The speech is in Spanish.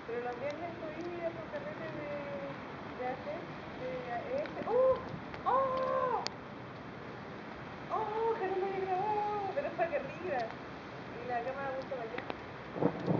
Pero los viernes subí a tu carrete de hacer, de este. ¡Oh! ¡Oh! ¡Oh! Que no lo había grabado, pero fue acá arriba. Y la cámara puesta para allá.